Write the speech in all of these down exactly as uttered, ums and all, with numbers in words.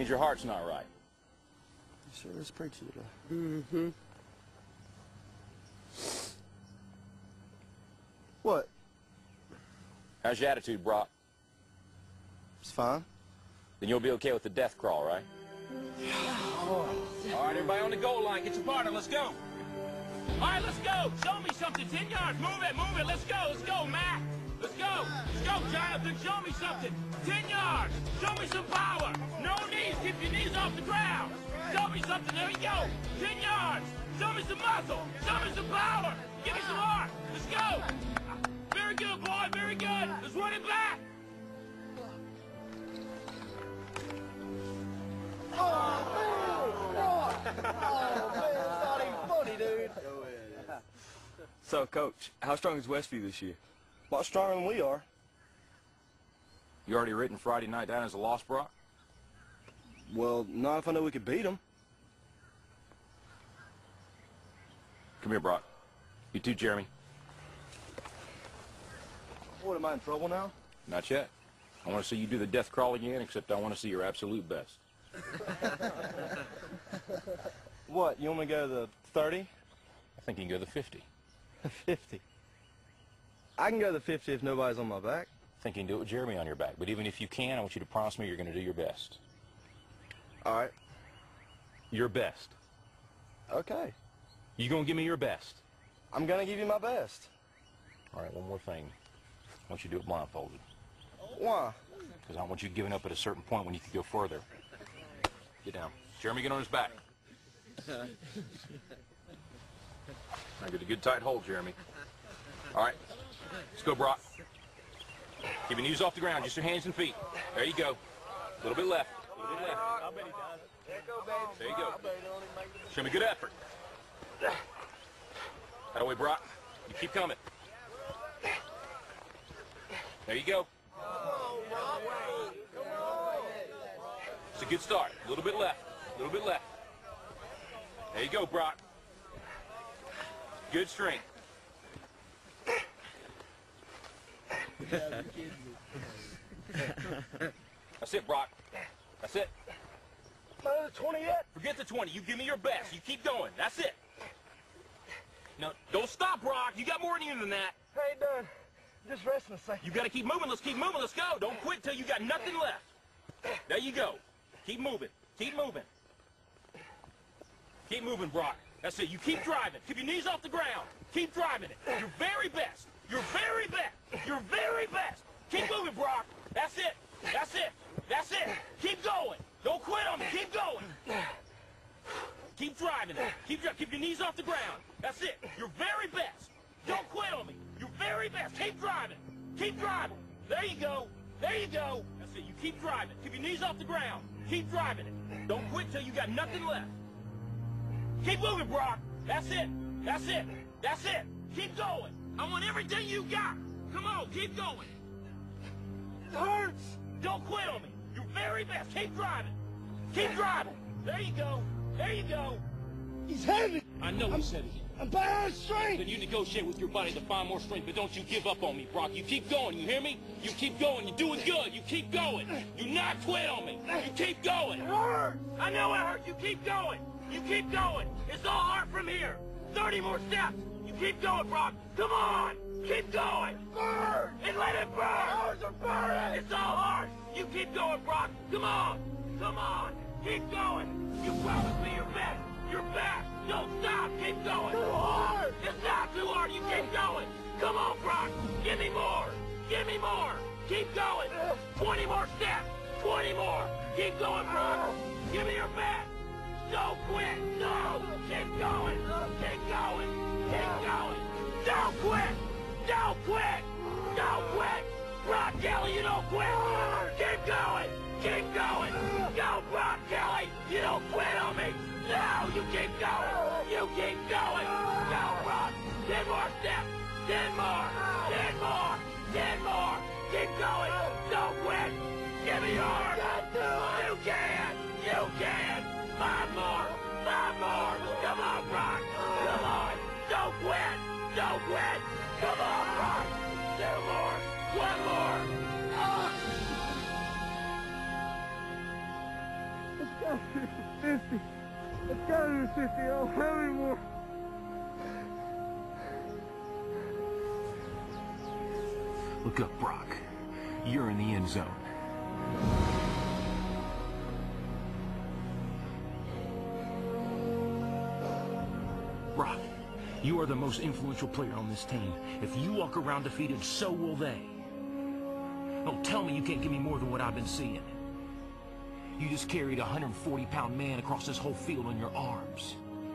Means your heart's not right. Sure is preachy today. Mm-hmm. What? How's your attitude, Brock? It's fine. Then you'll be okay with the death crawl, right? All right, everybody on the goal line. Get your partner. Let's go. All right, let's go. Show me something. Ten yards. Move it. Move it. Let's go. Let's go, Matt. Let's go. Let's go, Jonathan. Show me something. Ten yards. Show me some power. No knees. Keep your knees off the ground. Show me something. There you go. Ten yards. Show me some muscle. Show me some power. Give me some heart. Let's go. Very good, boy. Very good. Let's run it back. Oh, man, it's not even funny, dude. So, Coach, how strong is Westview this year? A lot stronger than we are. You already written Friday night down as a loss, Brock? Well, not if I know we could beat them. Come here, Brock. You too, Jeremy. What, am I in trouble now? Not yet. I want to see you do the death crawl again, except I want to see your absolute best. What, you want me to go to the thirty? I think you can go the fifty. fifty. I can go to the fifty if nobody's on my back. I think you can do it with Jeremy on your back. But even if you can, I want you to promise me you're going to do your best. All right. Your best. Okay. You going to give me your best? I'm going to give you my best. All right, one more thing. I want you to do it blindfolded. Why? Because I don't want you giving up at a certain point when you could go further. Get down. Jeremy, get on his back. Now get a good tight hold, Jeremy. All right. Let's go, Brock. Keep your knees off the ground, just your hands and feet. There you go. A little bit left. A little bit left. I bet he does. There you go. Show me good effort. That way, Brock. You keep coming. There you go. It's a good start. A little bit left. A little bit left. There you go, Brock. Good strength. That's it, Brock. That's it. Not the twenty yet? Forget the twenty. You give me your best. You keep going. That's it. No, don't stop, Brock. You got more in you than that. I ain't done. Just resting a second. You got to keep moving. Let's keep moving. Let's go. Don't quit till you got nothing left. There you go. Keep moving. Keep moving. Keep moving, Brock. That's it. You keep driving. Keep your knees off the ground. Keep driving it. Your very best. Your very best. Your very best. Keep moving, Brock. That's it. That's it. That's it. Keep going. Don't quit on me. Keep going. Keep driving it. Keep dri- Keep your knees off the ground. That's it. Your very best. Don't quit on me. Your very best. Keep driving. Keep driving. There you go. There you go. That's it. You keep driving. Keep your knees off the ground. Keep driving it. Don't quit till you got nothing left. Keep moving, Brock. That's it. That's it. That's it. Keep going. I want everything you got. Come on, keep going. It hurts. Don't quit on me. Your very best. Keep driving. Keep driving. There you go. There you go. He's heavy. I know he's heavy. I'm bad strength. Then you negotiate with your body to find more strength, but don't you give up on me, Brock. You keep going, you hear me? You keep going, you're doing good, you keep going. You not quit on me. You keep going. It hurts. I know it hurts, you keep going. You keep going. It's all hard from here. thirty more steps. You keep going, Brock. Come on. Keep going. Burn. And let it burn. Ours are burning. It's all hard. You keep going, Brock. Come on. Come on. Keep going. You promised me your best. Your best. Don't stop. Keep going. Too hard. It's not too hard. You keep going. Come on, Brock. Give me more. Give me more. Keep going. twenty more steps. twenty more. Keep going, Brock. Give me your best. Don't quit. No. Keep going. Keep going. Keep going. Don't quit. Don't quit. Don't quit. Brock Kelly, you don't quit. Keep going. Keep going. Go, Brock Kelly. You don't quit on me. No, you keep going. You keep going. Go, Brock. Ten more steps. Ten more. Ten more. Ten more. Keep going. Don't quit. Give me yours. You can. You can. Five more. Five more. Come on, Brock. Come on. Don't quit. Don't quit. Come on, Brock. Two more. One more. fifty. Let's go to the fifty. Oh, how many more? Look up, Brock. You're in the end zone. Brock, you are the most influential player on this team. If you walk around defeated, so will they. Don't tell me you can't give me more than what I've been seeing. You just carried a one hundred forty pound man across this whole field on your arms.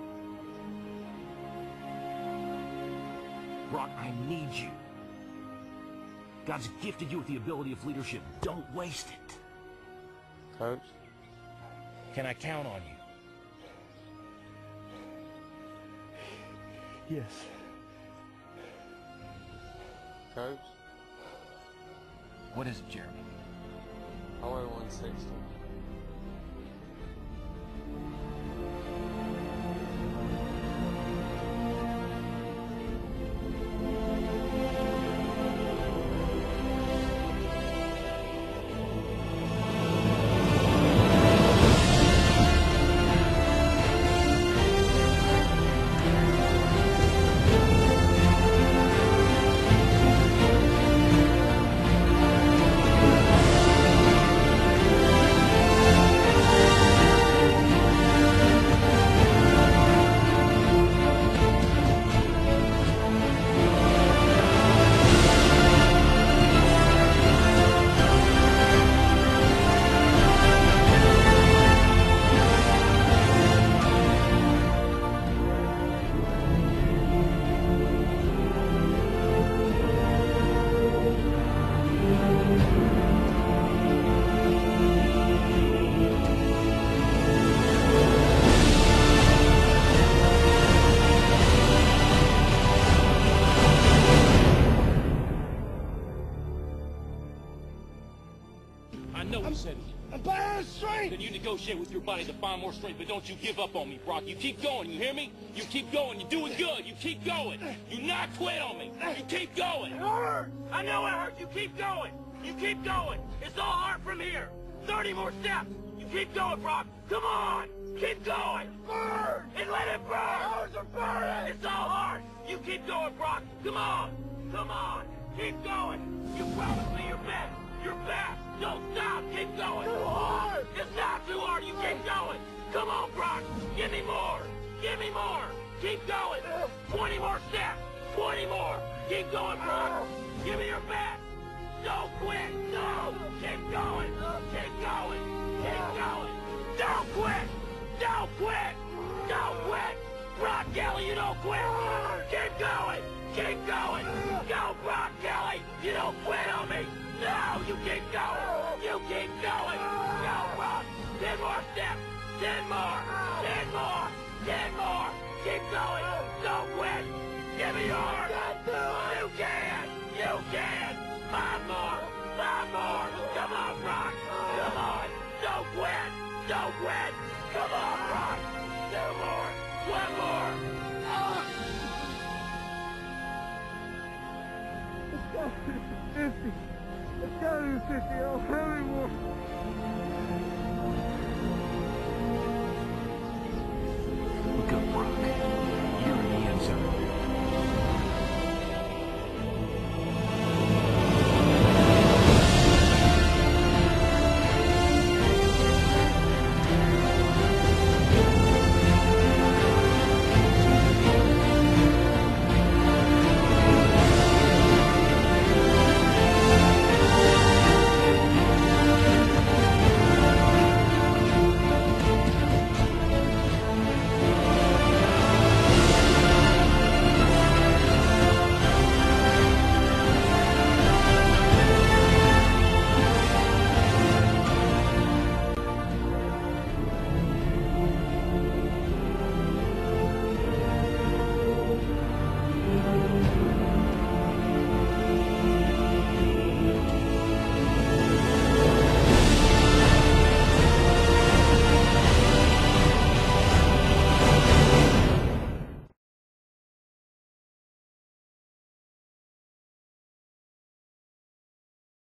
Brock, I need you. God's gifted you with the ability of leadership. Don't waste it. Coach? Can I count on you? Yes. Coach? What is it, Jeremy? I weigh one sixty. I know he said it. I'm buying strength. Then you negotiate with your body to find more strength, but don't you give up on me, Brock. You keep going, you hear me? You keep going. You're doing good. You keep going. You not quit on me. You keep going. It hurts. I know it hurts. You keep going. You keep going. It's all hard from here. thirty more steps. You keep going, Brock. Come on. Keep going. Burn. And let it burn. Ours are burning. It's all hard. You keep going, Brock. Come on. Come on. Keep going. You promised me your best. Your best. Don't stop. Keep going. Too hard. It's not too hard. You keep going. Come on, Brock. Give me more. Give me more. Keep going. twenty more steps. twenty more. Keep going, Brock. Give me your best. Don't quit. No. Keep going. Keep going. Keep going. Don't quit. Don't quit. Don't quit. Brock Kelly, you don't quit. Keep going. Keep going. Go, Brock Kelly. You don't quit on me. No, you keep going. You keep going. Go, Brock. Ten more steps. Ten more. Ten more. Ten more. Keep going. Don't quit. Give me yours. You can. You can. Five more. Five more. Come on, Brock. Come on. Don't quit. Don't quit. Come on, Brock. Two more. One more. Let's go to the fifty. Let's go to the fifty. Oh,